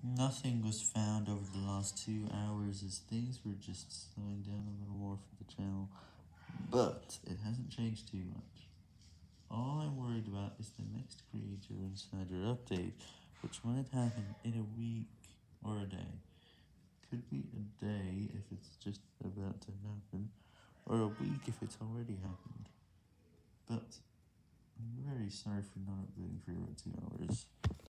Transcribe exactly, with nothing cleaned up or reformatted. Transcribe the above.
Nothing was found over the last two hours as things were just slowing down a little more for the channel, but it hasn't changed too much. All I'm worried about is the next Creator Insider update, which might happen in a week or a day. Could be a day if it's just about to happen, or a week if it's already happened. But I'm very sorry for not uploading for about two hours.